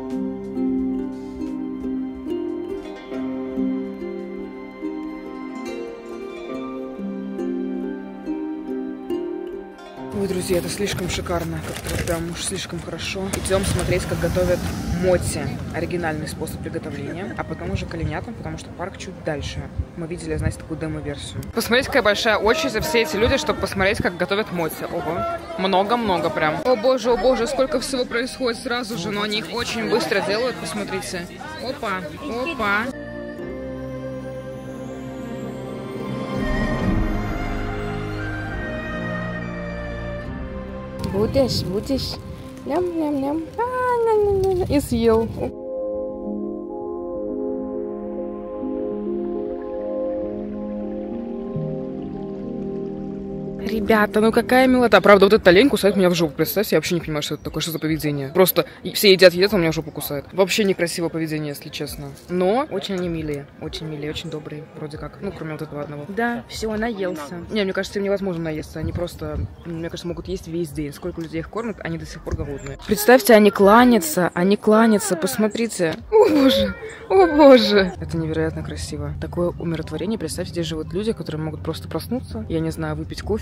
Speaker 1: Ой, друзья, это слишком шикарно, как-то прям уж слишком хорошо. Идем смотреть, как готовят моти, оригинальный способ приготовления, а потом уже к оленятам, потому что парк чуть дальше. Мы видели, знаете, такую демо-версию. Посмотрите, какая большая очередь за все эти люди, чтобы посмотреть, как готовят моти. Ого, много-много прям. О боже, о боже, сколько всего происходит сразу же, но они их очень быстро делают, посмотрите. Опа, опа. Будешь, будешь. Лям-лям-лям. А-ля-ля-ля. И съел. Ребята, ну какая милота. Правда, вот этот олень кусает меня в жопу. Представьте, я вообще не понимаю, что это такое, что за поведение. Просто все едят, едят, а меня в жопу кусает. Вообще некрасивое поведение, если честно. Но очень они милые. Очень милые, очень добрые, вроде как. Ну, кроме вот этого одного. Да, все, наелся. Не, мне кажется, им невозможно наесться. Они просто, мне кажется, могут есть весь день. Сколько людей их кормят, они до сих пор голодные. Представьте, они кланятся, они кланятся, посмотрите. О боже, о боже. Это невероятно красиво. Такое умиротворение. Представьте, здесь живут люди, которые могут просто проснуться, я не знаю, выпить кофе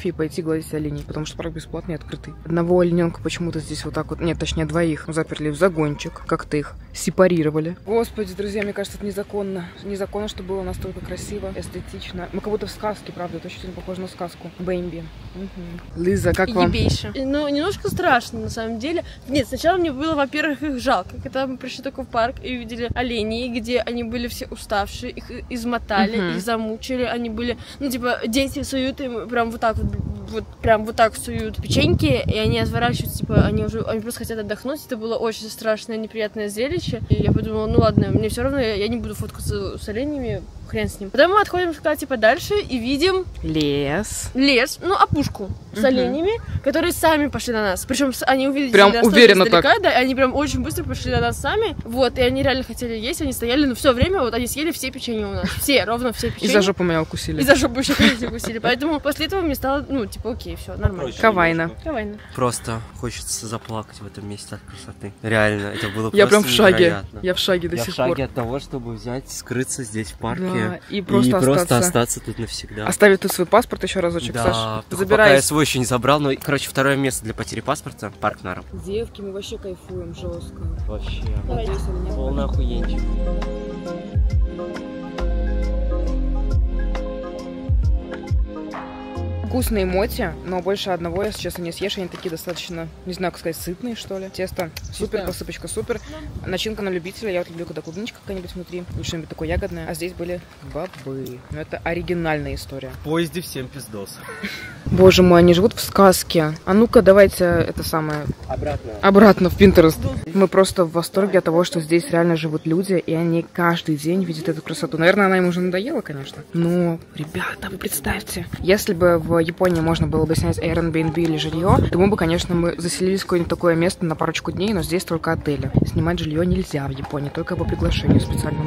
Speaker 1: и пойти гладить оленей, потому что парк бесплатный и открытый. Одного олененка почему-то здесь вот так вот, нет, точнее двоих заперли в загончик, как-то их сепарировали. Господи, друзья, мне кажется, это незаконно. Незаконно, что было настолько красиво, эстетично. Мы как будто в сказке, правда, это очень похоже на сказку. Бэмби. Угу. Лиза, как вам?
Speaker 6: Ебейше. Ну, немножко страшно, на самом деле. Нет, сначала мне было, во-первых, их жалко. Когда мы пришли только в парк и увидели оленей, где они были все уставшие, их измотали, uh-huh. их замучили. Они были, ну, типа, дети суют им прям вот так вот, вот прям вот так суют печеньки, и они отворачиваются, типа, они уже, они просто хотят отдохнуть. Это было очень страшное, неприятное зрелище. И я подумала, ну ладно, мне все равно, я, я не буду фоткаться с оленями, хрен с ним. Потом мы отходим, типа, дальше и видим...
Speaker 1: Лес.
Speaker 6: Лес, ну, опушку с uh-huh. оленями, которые сами пошли на нас. Причем они увидели
Speaker 1: прям
Speaker 6: нас
Speaker 1: уверенно
Speaker 6: издалека,
Speaker 1: так.
Speaker 6: Да, и они прям очень быстро пошли на нас сами. Вот, и они реально хотели есть, они стояли, но все время вот они съели все печенье у нас. Все, ровно все печенье.
Speaker 1: И за жопу меня укусили.
Speaker 6: И за жопу еще, конечно, укусили. Поэтому после этого мне стало, ну, типа, окей, все, нормально.
Speaker 1: Кавайно.
Speaker 6: Кавайно.
Speaker 2: Просто хочется заплакать в этом месте от красоты. Реально, это было
Speaker 1: я
Speaker 2: просто
Speaker 1: прям в шаге.
Speaker 2: невероятно.
Speaker 1: Я в шаге до
Speaker 2: я
Speaker 1: сих
Speaker 2: в шаге
Speaker 1: пор.
Speaker 2: от того, чтобы взять, скрыться здесь в парке.
Speaker 1: Да, и просто,
Speaker 2: и
Speaker 1: остаться.
Speaker 2: просто остаться тут навсегда.
Speaker 1: Оставить тут свой паспорт еще разочек,
Speaker 2: да,
Speaker 1: Саш. Забирай.
Speaker 2: Пока я свой еще не забрал, но, короче, второе место для потери паспорта — парк Нара.
Speaker 1: Девки, мы вообще кайфуем жестко.
Speaker 2: Вообще.
Speaker 1: Надеюсь, они не
Speaker 2: полный охуенчик.
Speaker 1: Вкусные моти, но больше одного, если честно, не съешь. Они такие достаточно, не знаю, как сказать, сытные, что ли. Тесто супер, посыпочка супер. Начинка на любителя. Я вот люблю, когда клубничка какая-нибудь внутри. Или что-нибудь такое ягодное. А здесь были бобы. Но это оригинальная история.
Speaker 2: В поезде всем пиздос.
Speaker 1: Боже мой, они живут в сказке. А ну-ка, давайте это самое...
Speaker 2: Обратно.
Speaker 1: Обратно в Пинтерест. Мы просто в восторге от того, что здесь реально живут люди, и они каждый день видят эту красоту. Наверное, она им уже надоела, конечно. Но, ребята, вы представьте, если бы в Японии можно было бы снять Airbnb или жилье, то мы бы, конечно, мы заселились в какое-нибудь такое место на парочку дней, но здесь только отели. Снимать жилье нельзя в Японии, только по приглашению специальному.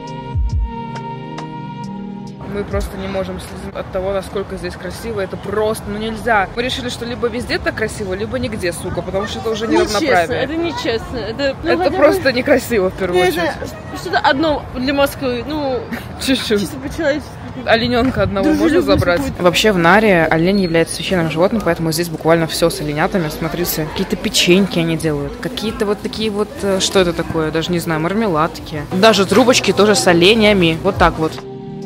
Speaker 1: Мы просто не можем слезать от того, насколько здесь красиво. Это просто, ну нельзя. Мы решили, что либо везде так красиво, либо нигде, сука, потому что это уже неравноправие.
Speaker 6: Это нечестно. Это, ну,
Speaker 1: это просто бы... некрасиво, в первую очередь.
Speaker 6: Что-то одно для Москвы, ну,
Speaker 1: чуть-чуть.
Speaker 6: Чисто по-человечески.
Speaker 1: Олененка одного
Speaker 6: Даже
Speaker 1: можно забрать.
Speaker 6: Какой-то.
Speaker 1: Вообще в Наре олень является священным животным, поэтому здесь буквально все с оленятами. Смотрите, какие-то печеньки они делают, какие-то вот такие вот, что это такое, даже не знаю, мармеладки. Даже трубочки тоже с оленями. Вот так вот.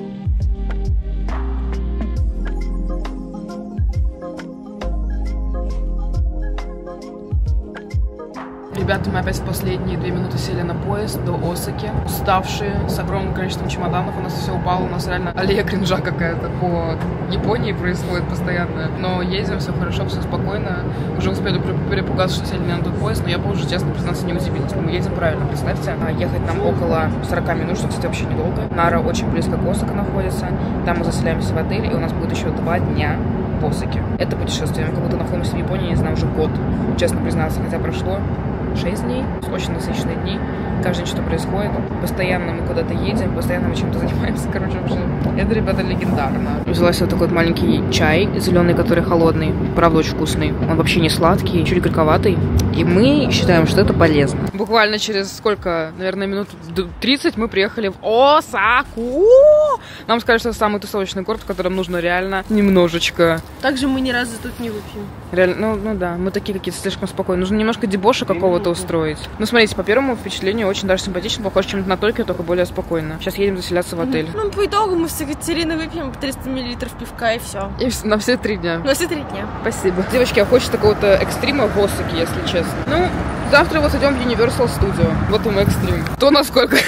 Speaker 1: Ребята, мы опять в последние две минуты сели на поезд до Осаки, уставшие, с огромным количеством чемоданов. У нас все упало, у нас реально аллея кринжа какая-то по Японии происходит постоянно. Но ездим, все хорошо, все спокойно. Уже успели перепугаться, что сели на тот поезд, но я бы уже, честно признаться, не удивилась. Но мы едем правильно, представьте. Ехать нам около сорока минут, что, кстати, вообще недолго. Нара очень близко к Осака находится. Там мы заселяемся в отель, и у нас будет еще два дня в Осаке. Это путешествие. Мы как будто находимся в Японии, не знаю, уже год, честно признаться, хотя прошло шесть дней, очень насыщенные дни, каждый день что происходит, постоянно мы куда-то едем, постоянно мы чем-то занимаемся, короче, вообще. Это, ребята, легендарно. Взялась вот такой вот маленький чай, зеленый, который холодный, правда очень вкусный, он вообще не сладкий, чуть горьковатый, и мы считаем, что это полезно. Буквально через сколько, наверное, минут тридцать мы приехали в Осаку. Нам сказали, что это самый тусовочный город, в котором нужно реально немножечко.
Speaker 6: Также мы ни разу тут не выпьем.
Speaker 1: Реально, ну, ну да, мы такие какие-то слишком спокойные. Нужно немножко дебоша какого-то устроить. Ну, смотрите, по первому впечатлению очень даже симпатично, похож чем-то на Токио, только более спокойно. Сейчас едем заселяться в отель.
Speaker 6: Ну, по итогу мы с Екатериной выпьем по триста миллилитров пивка и все.
Speaker 1: И на все три дня.
Speaker 6: На все три дня.
Speaker 1: Спасибо. Девочки, я хочу такого-то экстрима в Осаке, если честно. Ну, завтра вот идем в Universal Studio. Вот и мой экстрим. То насколько...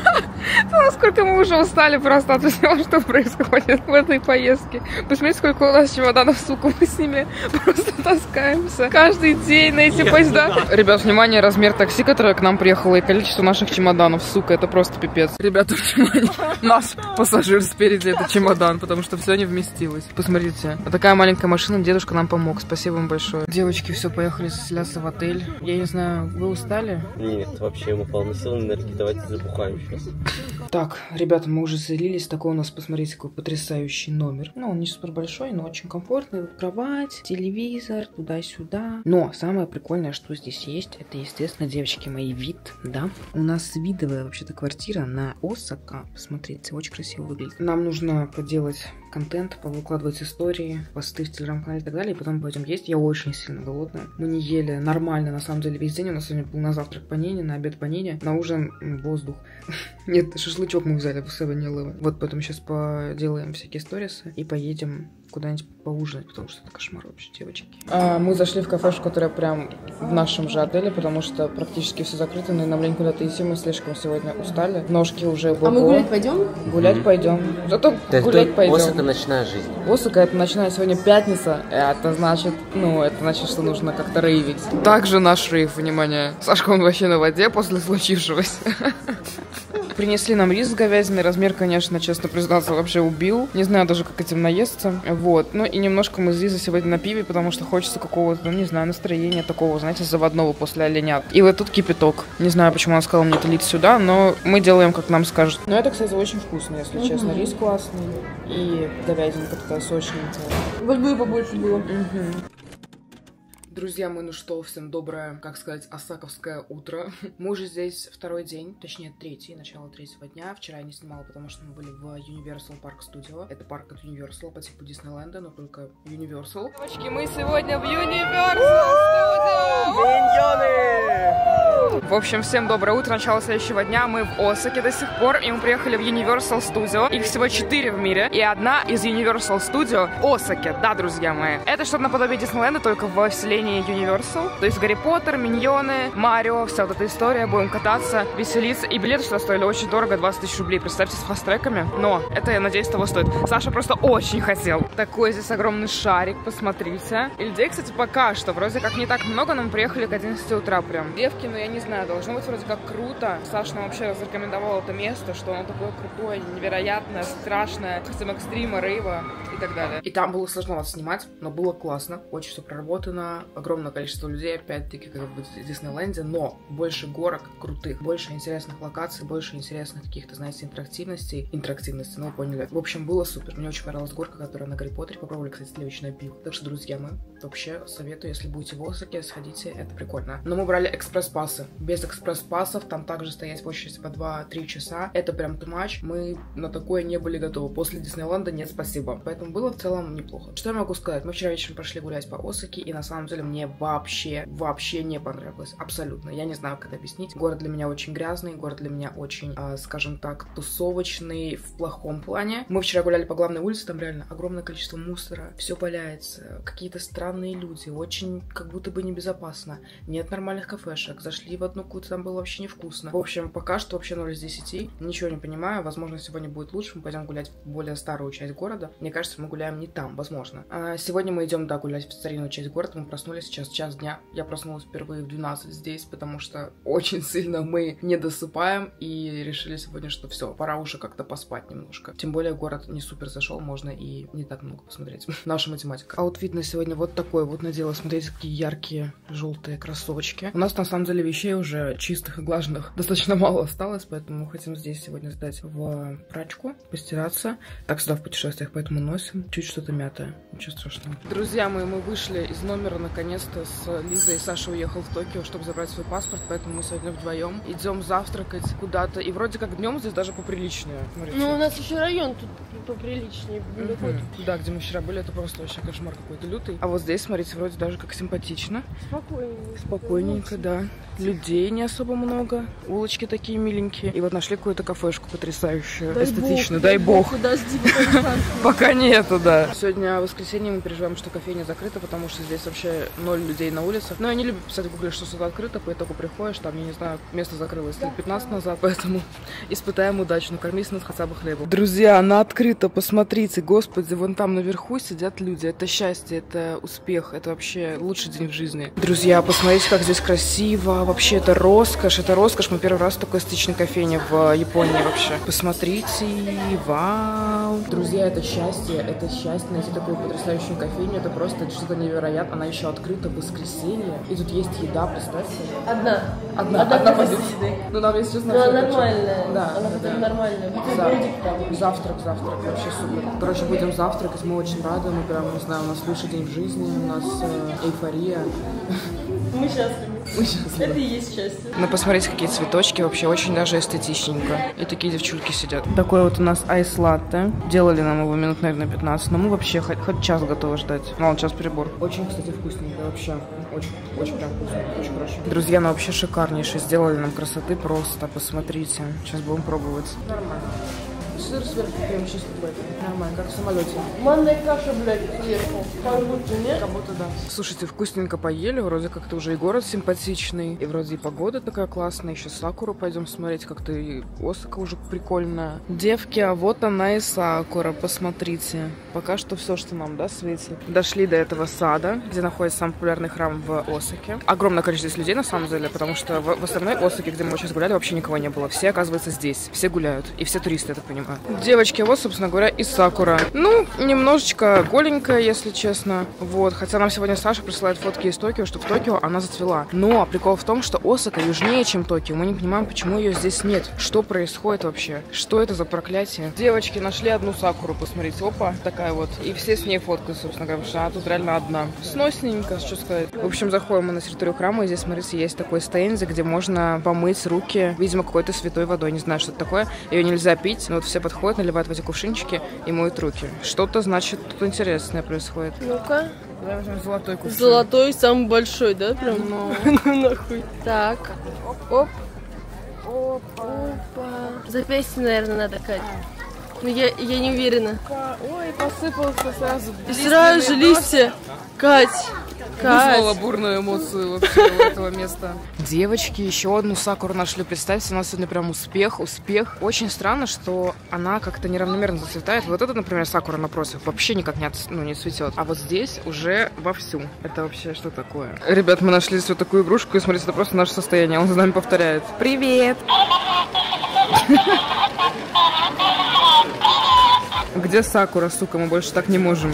Speaker 1: То насколько мы уже устали просто от всего, что происходит в этой поездке. Посмотрите, сколько у нас чемоданов, сука, мы с ними просто таскаемся каждый день на эти поезда. Ребят, внимание, размер такси, которое к нам приехало, и количество наших чемоданов, сука, это просто пипец. Ребята, внимание, наш пассажир спереди это чемодан, потому что все не вместилось. Посмотрите, вот такая маленькая машина, дедушка нам помог, спасибо вам большое. Девочки, все, поехали заселяться в отель. Я не знаю, вы устали?
Speaker 2: Нет, вообще, мы полны сил, энергии, давайте забухаем сейчас.
Speaker 1: Так, ребята, мы уже заселились. Такой у нас, посмотрите, какой потрясающий номер. Ну, он не супер большой, но очень комфортный. Кровать, телевизор, туда-сюда. Но самое прикольное, что здесь есть, это, естественно, девочки, мои вид, да. У нас видовая вообще-то квартира на Осака. Посмотрите, очень красиво выглядит. Нам нужно поделать контент, повыкладывать истории, посты в телеграм-канале и так далее, и потом пойдем есть. Я очень сильно голодная. Мы не ели нормально, на самом деле, весь день. У нас сегодня был на завтрак панини, на обед панини, на ужин воздух. Нет, шашлычок мы взяли в Seven Eleven. Вот поэтому сейчас поделаем всякие сторисы и поедем куда-нибудь поужинать, потому что это кошмар вообще, девочки. А, мы зашли в кафешку, которая прям в нашем же отеле, потому что практически все закрыто, но и нам лень куда-то идти, мы слишком сегодня устали. Ножки уже бобо.
Speaker 6: А мы гулять пойдем?
Speaker 1: Гулять mm-hmm. пойдем. Зато
Speaker 2: так
Speaker 1: гулять пойдем.
Speaker 2: Осака ночная жизнь.
Speaker 1: Осака это ночная, сегодня пятница. Это значит, ну, это значит, что нужно как-то рейвить. Также наш рейв, внимание. Сашка, он вообще на воде после случившегося. Принесли нам рис с говядиной. Размер, конечно, честно признаться, вообще убил. Не знаю даже, как этим наесться. Вот. Ну и немножко мы с Лизой сегодня на пиве, потому что хочется какого-то, ну не знаю, настроения такого, знаете, заводного после оленят. И вот тут кипяток. Не знаю, почему она сказала мне это лить сюда, но мы делаем, как нам скажут. Но это, кстати, очень вкусно, если mm-hmm. честно. Рис классный. И говядинка такая сочненькая.
Speaker 6: Вот бы побольше было.
Speaker 1: Mm-hmm. Друзья мои, ну что, всем доброе, как сказать, осаковское утро. Мы уже здесь второй день, точнее третий, начало третьего дня. Вчера я не снимала, потому что мы были в Universal Park Studio. Это парк от Universal по типу Диснейленда, но только Universal. Девочки, мы сегодня в Universal Studio! Миньоны! В общем, всем доброе утро, начало следующего дня. Мы в Осаке до сих пор, и мы приехали в Universal Studio. Их всего четыре в мире, и одна из Universal Studio в Осаке, да, друзья мои. Это что-то наподобие Диснейленда, только во вселенной Universal. То есть Гарри Поттер, Миньоны, Марио, вся вот эта история. Будем кататься, веселиться. И билеты что стоили очень дорого, двадцать тысяч рублей. Представьте, с фаст-треками. Но это, я надеюсь, того стоит. Саша просто очень хотел. Такой здесь огромный шарик, посмотрите. И людей, кстати, пока что вроде как не так много, но мы приехали к одиннадцати утра прям. Девки, ну я не знаю, должно быть вроде как круто. Саша нам вообще зарекомендовал это место, что оно такое крутое, невероятное, страшное, хотим экстрима, рейва и так далее. И там было сложновато снимать, но было классно. Очень все проработано. Огромное количество людей, опять-таки, как в Диснейленде, но больше горок крутых, больше интересных локаций, больше интересных каких-то, знаете, интерактивностей. Интерактивности, ну, вы поняли. В общем, было супер. Мне очень понравилась горка, которая на Гарри Поттере. Попробовали, кстати, сливочное пиво. Так что, друзья, мы вообще советую, если будете в Осаке, сходите, это прикольно. Но мы брали экспресс-пассы. Без экспресс-пассов там также стоять в очереди по два-три часа. Это прям too much. Мы на такое не были готовы. После Диснейленда нет, спасибо. Поэтому было в целом неплохо. Что я могу сказать? Мы вчера вечером пошли гулять по Осаке, и на самом деле мне вообще, вообще не понравилось. Абсолютно. Я не знаю, как это объяснить. Город для меня очень грязный, город для меня очень, э, скажем так, тусовочный в плохом плане. Мы вчера гуляли по главной улице, там реально огромное количество мусора, все валяется, какие-то странные люди, очень как будто бы небезопасно. Нет нормальных кафешек, зашли в одну какую-то, там было вообще невкусно. В общем, пока что вообще ноль из десяти. Ничего не понимаю, возможно, сегодня будет лучше, мы пойдем гулять в более старую часть города. Мне кажется, мы гуляем не там, возможно. А сегодня мы идем, да, гулять в старинную часть города, мы проснулись сейчас час дня. Я проснулась впервые в двенадцать здесь, потому что очень сильно мы не досыпаем и решили сегодня, что все, пора уже как-то поспать немножко. Тем более город не супер зашел, можно и не так много посмотреть. Наша математика. Аутфит на сегодня вот такой вот надела. Смотрите, какие яркие желтые кроссовочки. У нас на самом деле вещей уже чистых и глаженных достаточно мало осталось, поэтому мы хотим здесь сегодня сдать в прачку, постираться. Так всегда в путешествиях, поэтому носим. Чуть что-то мятое. Ничего страшного. Друзья мои, мы вышли из номера наконец-то с Лизой. Саша уехал в Токио, чтобы забрать свой паспорт, поэтому мы сегодня вдвоем идем завтракать куда-то. И вроде как днем здесь даже поприличнее. Смотрите.
Speaker 6: Ну, у нас еще район тут поприличнее.
Speaker 1: Mm-hmm. Да, где мы вчера были, это просто вообще кошмар какой-то лютый. А вот здесь, смотрите, вроде даже как симпатично.
Speaker 6: Спокойненько.
Speaker 1: Спокойненько, да. Людей не особо много. Улочки такие миленькие. И вот нашли какую-то кафешку потрясающую,
Speaker 6: дай
Speaker 1: эстетичную.
Speaker 6: Бог,
Speaker 1: дай бог.
Speaker 6: Подожди,
Speaker 1: пока нету, да. Сегодня воскресенье, мы переживаем, что кофейня закрыта, потому что здесь вообще ноль людей на улицах. Но я не люблю писать в гугле, что что-то открыто, по итогу приходишь, там, я не знаю, место закрылось лет пятнадцать назад, поэтому испытаем удачу, но кормись нас хотя бы хлебом. Друзья, она открыта, посмотрите, господи, вон там наверху сидят люди. Это счастье, это успех, это вообще лучший день в жизни. Друзья, посмотрите, как здесь красиво, вообще это роскошь, это роскошь. Мы первый раз в такой эстетичной кофейне в Японии вообще. Посмотрите, вау. Друзья, это счастье, это счастье найти такую потрясающую кофейню, это просто что-то невероятное. Она еще открыта в воскресенье, и тут есть еда, представьте.
Speaker 6: Одна.
Speaker 1: Одна, одна, одна позиция. Ну, нам, если честно,
Speaker 6: она нормальная.
Speaker 1: Да,
Speaker 6: она
Speaker 1: да, да.
Speaker 6: нормальная.
Speaker 1: За... Завтрак, завтрак, вообще супер. Короче, будем завтракать, мы очень рады, мы прям, не знаю, у нас лучший день в жизни, у нас э, эйфория.
Speaker 6: Мы счастливы. Это и есть счастье.
Speaker 1: Ну, посмотрите, какие цветочки, вообще очень даже эстетичненько. И такие девчульки сидят. Такой вот у нас айс-латте. Делали нам его минут, наверное, пятнадцать, но мы вообще хоть, хоть час готовы ждать. Ну, ладно, час перебор. Очень, кстати, вкусненько вообще. Очень, очень прям вкусно, очень хорошо. Друзья, ну вообще шикарнейшие. Сделали нам красоты просто, посмотрите. Сейчас будем пробовать. Нормально. Сыр сверху прям чисто, блядь. Нормально, как в самолете.
Speaker 6: Манная каша, блядь, сверху. Как будто, нет?
Speaker 1: Как будто да. Слушайте, вкусненько поели, вроде как-то уже и город симпатичный, и вроде и погода такая классная, еще Сакуру пойдем смотреть, как-то и Осака уже прикольная. Девки, а вот она и Сакура, посмотрите. Пока что все, что нам, да, светит. Дошли до этого сада, где находится самый популярный храм в Осаке. Огромное количество людей, на самом деле, потому что в, в остальной Осаке, где мы сейчас гуляли, вообще никого не было. Все, оказывается, здесь. Все гуляют. И все туристы, я так понимаю. Девочки, вот, собственно говоря, и Сакура. Ну, немножечко голенькая, если честно. Вот, хотя нам сегодня Саша присылает фотки из Токио, что в Токио она зацвела. Но прикол в том, что Осака южнее, чем Токио. Мы не понимаем, почему ее здесь нет. Что происходит вообще? Что это за проклятие? Девочки, нашли одну Сакуру, посмотрите. Опа, такая вот. И все с ней фоткают, собственно говоря, потому что она тут реально одна. Сносненько, что сказать. В общем, заходим мы на территорию храма, и здесь, смотрите, есть такой стенди, где можно помыть руки, видимо, какой-то святой водой. Не знаю, что это такое. Ее нельзя пить, но вот все подходят, наливают в эти кувшинчики и моют руки. Что-то, значит, тут интересное происходит.
Speaker 6: Ну-ка.
Speaker 1: Давай возьмем золотой кувшин.
Speaker 6: Золотой, самый большой, да? Прям? Ну, нахуй. Так. Оп. Оп. Опа. Запястье, наверное, надо, Кать. Ну, я, я не уверена.
Speaker 1: Ой, посыпался сразу.
Speaker 6: И сразу же листья. Кать.
Speaker 1: Вызвала бурную эмоцию вообще у этого места. Девочки, еще одну Сакуру нашли. Представьте, у нас сегодня прям успех, успех. Очень странно, что она как-то неравномерно зацветает. Вот это, например, Сакура напротив вообще никак не, от, ну, не цветет. А вот здесь уже вовсю. Это вообще что такое? Ребят, мы нашли здесь вот такую игрушку, и смотрите, это просто наше состояние. Он за нами повторяет. Привет! Где Сакура, сука? Мы больше так не можем.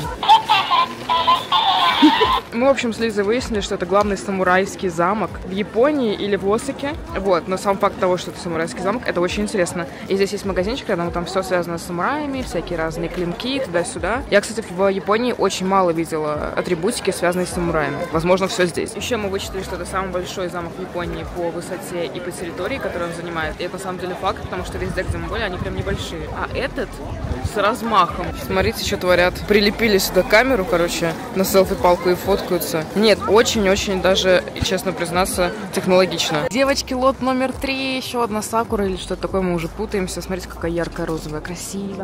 Speaker 1: Мы, в общем, с Лизой выяснили, что это главный самурайский замок в Японии или в Осаке. Вот, но сам факт того, что это самурайский замок, это очень интересно. И здесь есть магазинчик рядом, там все связано с самураями, всякие разные клинки, туда-сюда. Я, кстати, в Японии очень мало видела атрибутики, связанные с самураями. Возможно, все здесь. Еще мы вычислили, что это самый большой замок в Японии по высоте и по территории, которую он занимает. И это, на самом деле, факт, потому что везде, где мы были, они прям небольшие. А этот с размахом. Смотрите, что творят. Прилепили сюда камеру, короче, на селфи-палку и фото. Нет, очень-очень даже, честно признаться, технологично. Девочки, лот номер три, еще одна Сакура или что-то такое, мы уже путаемся. Смотрите, какая яркая розовая, красивая.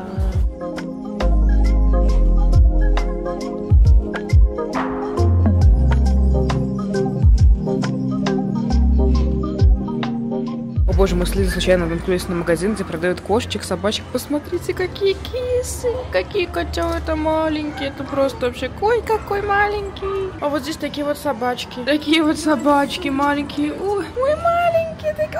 Speaker 1: О боже, мы с Лизой случайно наткнулись на магазин, где продают кошечек, собачек. Посмотрите, какие кисы, какие котята маленькие. Это просто вообще, ой, какой маленький. А вот здесь такие вот собачки. Такие вот собачки маленькие. Ой, ой, маленькие. Такие.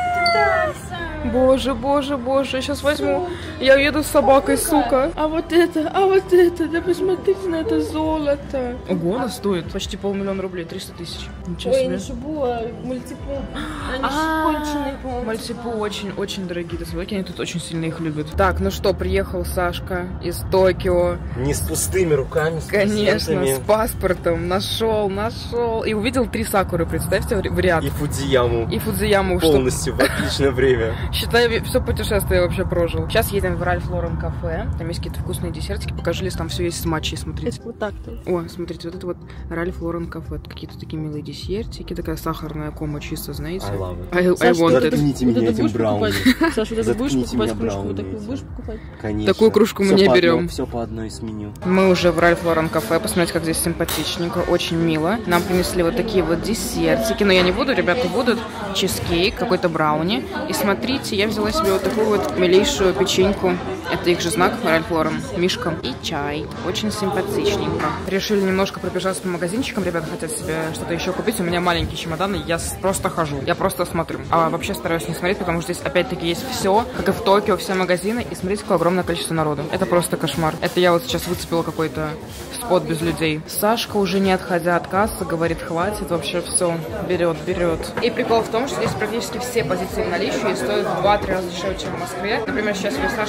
Speaker 1: Боже, боже, боже, я сейчас возьму. Я уеду с собакой, сука. А вот это, а вот это, да посмотрите на это золото. Ого, она стоит почти полмиллиона рублей, триста тысяч. Ничего себе.
Speaker 6: Ой, не шибу, а мультипу. Они же конченые, по-моему.
Speaker 1: Мультипу очень-очень дорогие собаки, они тут очень сильно их любят. Так, ну что, приехал Сашка из Токио.
Speaker 2: Не с пустыми руками, с
Speaker 1: Конечно,
Speaker 2: паспортами.
Speaker 1: с паспортом. Нашел, нашел. И увидел три Сакуры, представьте, в ряд.
Speaker 2: И Фудзияму.
Speaker 1: И Фудзияму.
Speaker 2: Полностью что... в отличное время.
Speaker 1: Считай, все путешествие вообще прожил. Сейчас едем в Ральф Лорен кафе. Там есть какие-то вкусные десертики. Покажу, если там все есть с матчей, смотрите.
Speaker 6: Вот так-то.
Speaker 1: О, смотрите, вот это вот Ральф Лорен кафе. Какие-то такие милые десертики. Такая сахарная кома чисто, знаете.
Speaker 2: I love it.
Speaker 1: I, I
Speaker 6: Саша,
Speaker 1: want
Speaker 6: вот
Speaker 1: it.
Speaker 2: Заткните меня этим брауни.
Speaker 6: Саша, вот это будешь
Speaker 2: Заткните
Speaker 6: покупать
Speaker 2: меня
Speaker 6: кружку? Вот такую
Speaker 2: брауни.
Speaker 6: будешь покупать?
Speaker 2: Конечно.
Speaker 1: Такую кружку мы
Speaker 2: Всё
Speaker 1: не
Speaker 2: по
Speaker 1: берем.
Speaker 2: одному, все по одной с меню.
Speaker 1: Мы уже в Ральф Лорен кафе. Посмотрите, как здесь симпатичненько. Очень мило. Нам принесли вот такие вот десертики. Но я не буду, ребята будут. Чизкейк, какой-то брауни. И смотрите, я взяла себе вот такую вот милейшую печеньку. Это их же знак, Ральф Лорен. Мишка. И чай. Очень симпатичненько. Решили немножко пробежаться по магазинчикам. Ребята хотят себе что-то еще купить. У меня маленький чемодан, и я просто хожу. Я просто смотрю. А вообще стараюсь не смотреть, потому что здесь опять-таки есть все. Как и в Токио, все магазины. И смотрите, какое огромное количество народу. Это просто кошмар. Это я вот сейчас выцепила какой-то спот без людей. Сашка, уже не отходя от кассы, говорит, хватит. Вообще все. Берет, берет. И прикол в том, что здесь практически все позиции в наличии и стоят в два-три раза дешевле, чем в Москве. Например, сейчас Сашка как раз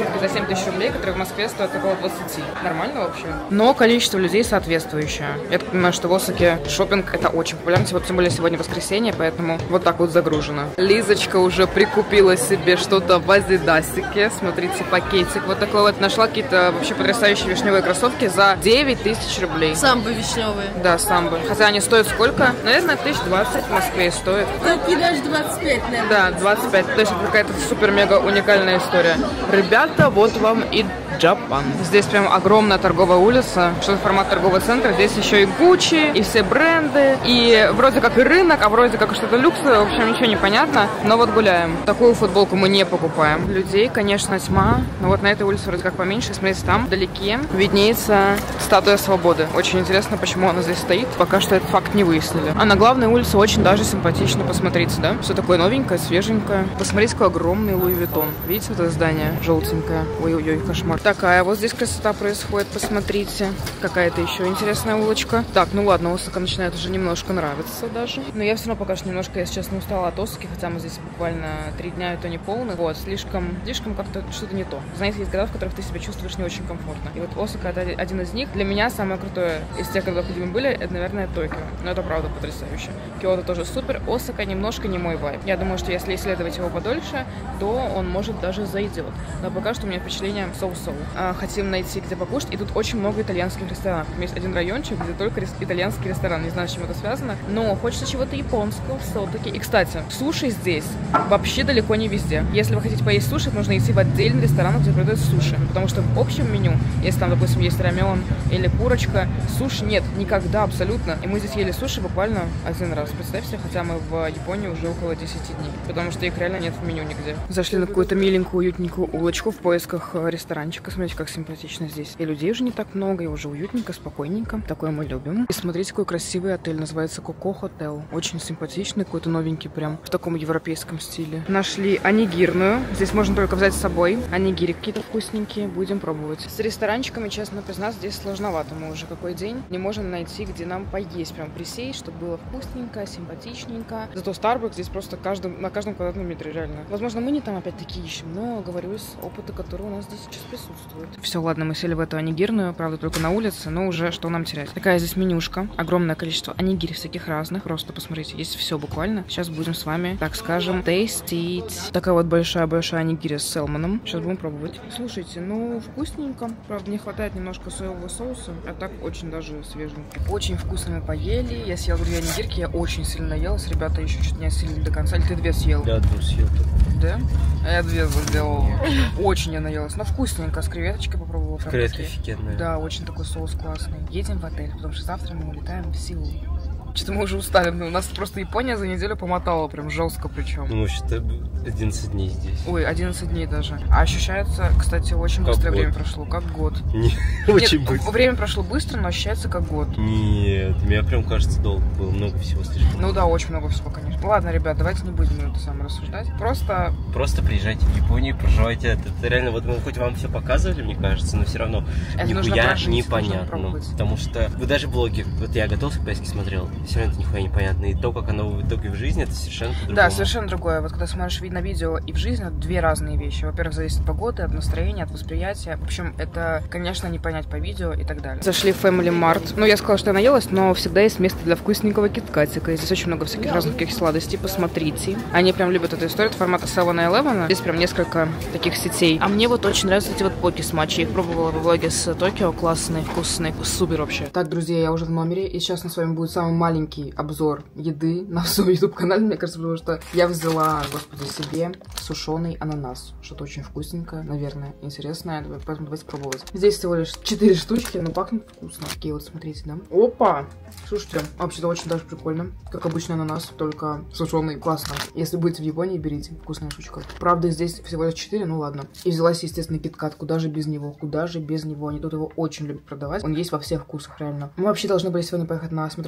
Speaker 1: кроссовки за семь тысяч рублей, которые в Москве стоят около двадцати. Нормально вообще? Но количество людей соответствующее. Я так понимаю, что в Осаке шопинг это очень популярно. Вот тем более сегодня воскресенье, поэтому вот так вот загружено. Лизочка уже прикупила себе что-то в Адидасике. Смотрите, пакетик вот такой вот. Нашла какие-то вообще потрясающие вишневые кроссовки за девять тысяч рублей.
Speaker 6: Самбо вишневые.
Speaker 1: Да, самбо. Хотя они стоят сколько? Наверное, тысяч двадцать в Москве стоят.
Speaker 6: Такие даже двадцать пять, наверное.
Speaker 1: Да, двадцать пять. То есть это какая-то супер-мега уникальная история. Ребята, вот вам и Джапан. Здесь прям огромная торговая улица, что-то формат торгового центра. Здесь еще и Гуччи, и все бренды, и вроде как и рынок, а вроде как что-то люксовое. В общем, ничего не понятно. Но вот гуляем. Такую футболку мы не покупаем. Людей, конечно, тьма. Но вот на этой улице вроде как поменьше. Смотрите, там вдалеке виднеется статуя свободы. Очень интересно, почему она здесь стоит. Пока что этот факт не выяснили. А на главной улице очень даже симпатично. Посмотрите, да? Все такое новенькое, свеженькое. Посмотрите, какой огромный Луи Виттон. Видите вот это здание? Желтенькое. Ой-ой-ой, кошмар. Такая вот здесь красота происходит, посмотрите. Какая-то еще интересная улочка. Так, ну ладно, Осака начинает уже немножко нравиться даже. Но я все равно пока что немножко, если честно, устала от Осаки, хотя мы здесь буквально три дня, это не полный. Вот, слишком, слишком как-то что-то не то. Знаете, есть города, в которых ты себя чувствуешь не очень комфортно. И вот Осака это один из них. Для меня самое крутое из тех городов, где мы были, это, наверное, Токио. Но это правда потрясающе. Киото тоже супер. Осака немножко не мой вайб. Я думаю, что если исследовать его подольше, то он может даже зайдет. Но пока что у меня впечатление соу-соу. А, хотим найти, где покушать. И тут очень много итальянских ресторанов. Есть один райончик, где только рес- итальянский ресторан. Не знаю, с чем это связано. Но хочется чего-то японского все-таки. И, кстати, суши здесь вообще далеко не везде. Если вы хотите поесть суши, нужно идти в отдельный ресторан, где продают суши. Потому что в общем меню, если там, допустим, есть рамен или курочка, суши нет никогда абсолютно. И мы здесь ели суши буквально один раз. Представьте, хотя мы в Японии уже около десяти дней. Потому что их реально нет в меню нигде. Зашли на какую-то миленькую, уютненькую улочку в поисках ресторанчика. Смотрите, как симпатично здесь. И людей уже не так много, и уже уютненько, спокойненько. Такое мы любим. И смотрите, какой красивый отель. Называется Коко Хотел. Очень симпатичный, какой-то новенький прям в таком европейском стиле. Нашли онигирную. Здесь можно только взять с собой. Онигири какие-то вкусненькие. Будем пробовать. С ресторанчиками, честно признаться, здесь сложновато. Мы уже какой день не можем найти, где нам поесть. Прям присесть, чтобы было вкусненько, симпатичненько. Зато Starbucks здесь просто каждым, на каждом квадратном метре, реально. Возможно, мы не там опять-таки ищем, но говорю из опыта, который у нас здесь сейчас присутствует. Все, ладно, мы сели в эту онигирную, правда, только на улице, но уже что нам терять. Такая здесь менюшка, огромное количество онигири всяких разных, просто посмотрите, есть все буквально. Сейчас будем с вами, так скажем, тестить. Такая вот большая-большая онигири с селмоном. Сейчас будем пробовать. Слушайте, ну, вкусненько. Правда, не хватает немножко соевого соуса, а так очень даже свеженько. Очень вкусно мы поели. Я съела две онигирки, я очень сильно наелась. Ребята еще чуть не осилили до конца. Или ты две съел?
Speaker 2: Я одну съел.
Speaker 1: Да? А я две сделала. Очень я наелась. Но вкусненько. С креветочкой попробовала.
Speaker 2: Креветка офигенная.
Speaker 1: Да, очень такой соус классный. Едем в отель, потому что завтра мы улетаем в Сеул. Что-то мы уже устали. У нас просто Япония за неделю помотала прям жестко причем.
Speaker 2: Ну, вообще-то одиннадцать дней здесь.
Speaker 1: Ой, одиннадцать дней даже. А ощущается, кстати, очень
Speaker 2: как
Speaker 1: быстрое
Speaker 2: год.
Speaker 1: время прошло. Как год.
Speaker 2: Не, очень быстро.
Speaker 1: Время прошло быстро, но ощущается как год.
Speaker 2: Нет, мне прям кажется, долго было. Много всего слишком.
Speaker 1: Ну да, очень много всего, конечно. Ладно, ребят, давайте не будем это самое рассуждать. Просто...
Speaker 2: Просто приезжайте в Японию, проживайте это. Это реально, вот мы хоть вам все показывали, мне кажется, но все равно
Speaker 1: это
Speaker 2: нихуя непонятно. Потому что вы даже блоги, вот я готовился к поездке смотрел, все равно это нихуя непонятно. И то, как оно в итоге в жизни, это совершенно по-другому.
Speaker 1: Да, совершенно другое. Вот когда смотришь на видео и в жизни, это две разные вещи. Во-первых, зависит от погоды, от настроения, от восприятия. В общем, это, конечно, не понять по видео и так далее. Зашли в Family Mart. Ну, я сказала, что я наелась, но всегда есть место для вкусненького киткатика. Здесь очень много всяких разных таких сладостей. Посмотрите. Они прям любят эту историю. Это формата севен элевен. Здесь прям несколько таких сетей. А мне вот очень нравятся эти вот поки-смачи. Я их пробовала в влоге с Токио. Классные, вкусные. Супер вообще. Так, друзья, я уже в номере. И сейчас у нас с вами будет самый маленький обзор еды на своем YouTube-канале, мне кажется, потому что я взяла, господи, себе сушеный ананас. Что-то очень вкусненькое, наверное, интересное. Поэтому давайте пробовать. Здесь всего лишь четыре штучки, но пахнет вкусно. Такие вот, смотрите, да? Опа! Слушайте, вообще-то очень даже прикольно. Как обычный ананас, только сушеный. Классно. Если будете в Японии, берите. Вкусная штучка. Правда, здесь всего лишь четыре, ну ладно. И взялась, естественно, киткат. Куда же без него? Куда же без него? Они тут его очень любят продавать. Он есть во всех вкусах, реально. Мы вообще должны были сегодня поехать на смотровую площадку,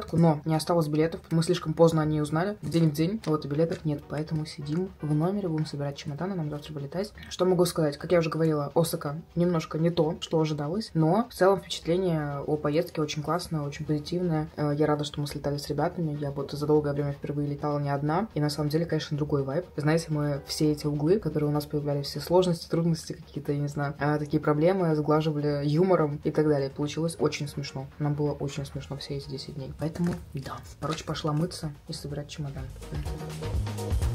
Speaker 1: сетку, но не осталось билетов. Мы слишком поздно о ней узнали. В день в день, вот и билетов нет. Поэтому сидим в номере, будем собирать чемоданы, нам завтра вылетать. Что могу сказать? Как я уже говорила, Осака немножко не то, что ожидалось. Но в целом впечатление о поездке очень классное, очень позитивное. Я рада, что мы слетали с ребятами. Я вот за долгое время впервые летала не одна. И на самом деле, конечно, другой вайб. Знаете, мы все эти углы, которые у нас появлялись, все сложности, трудности какие-то, я не знаю, такие проблемы сглаживали юмором и так далее. Получилось очень смешно. Нам было очень смешно все эти десять дней. Поэтому, да. Короче, пошла мыться и собирать чемодан.